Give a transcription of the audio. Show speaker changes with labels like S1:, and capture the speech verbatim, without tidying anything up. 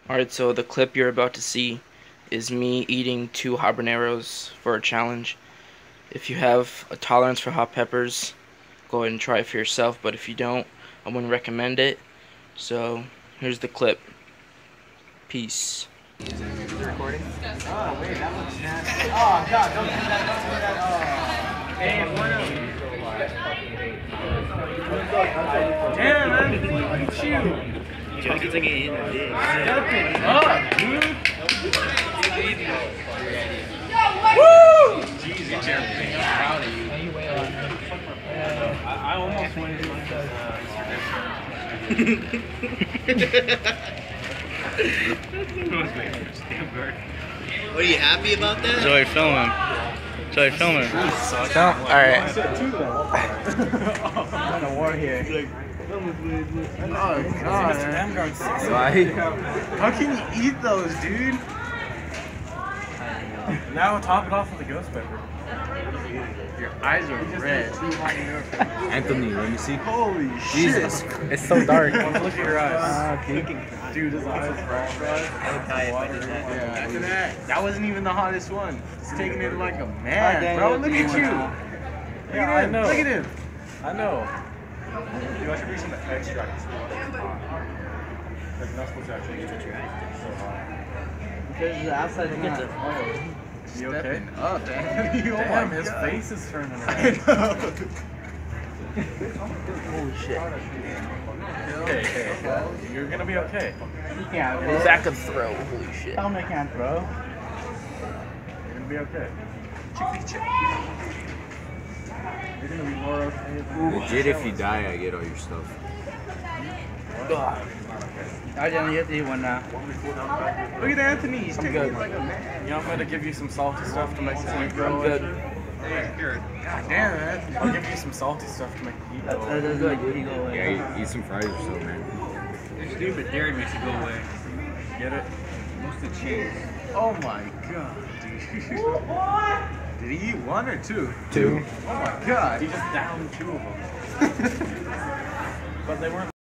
S1: Alright, so the clip you're about to see is me eating two habaneros for a challenge. If you have a tolerance for hot peppers, go ahead and try it for yourself, but if you don't, I wouldn't recommend it. So, here's the clip. Peace.
S2: Is it recording? Oh, wait, that looks nasty. Oh, God, don't do that, don't do that. Oh. Hey, damn, man. Look at you.
S3: Joke's like in the dick.
S2: Step it up, dude.
S3: Woo!
S2: Jesus, Jeremy, I'm proud of you. I, I almost wanted to
S3: What, are you happy about that?
S4: Joey, film him. Joey, film him.
S1: Alright.
S2: I'm in a war here. Oh, God.
S3: Why?
S2: How can you eat those, dude? Now top it off with a ghost pepper. Your eyes are red.
S3: Anthony, let me see.
S2: Holy
S3: Jesus.
S2: shit.
S4: It's so dark.
S2: Look at your eyes. Dude, his eyes are red.
S3: I would die if I did that.
S2: Yeah, look at that. That wasn't even the hottest one. He's taking it like a man, bro. Look at you. Look at him. Look at him. I know. You I should bring some extract. Like, not supposed to actually get your eyes so hot.
S5: Because the outside is not.
S2: You okay?
S5: Stepping up, man.
S2: Oh Damn, his God. Face is turning around.
S5: Holy shit.
S2: Okay, okay. Well, you're gonna be okay.
S5: You can't, bro.
S1: Back of throw, holy shit.
S5: Helmet can't throw.
S2: You're gonna be okay. Chickpea chip. You're gonna be more okay.
S3: Legit, if you die, I get all your stuff.
S5: I didn't get the one now.
S2: Look at Anthony. He's taking
S5: good.
S2: it like a man. You know, I'm gonna give you some salty stuff to make the heat go
S5: I'm
S2: away.
S5: good.
S2: God damn, man. I'll give you some salty stuff to make the heat go
S5: That
S2: away.
S5: does good. You go away.
S3: Yeah, eat, eat some fries or so, man.
S6: It's stupid dairy makes it go away.
S2: Get it?
S6: What's the cheese?
S2: Oh my God, dude. Did he eat one or two?
S4: Two.
S2: Oh my God. He just downed two of them. But they weren't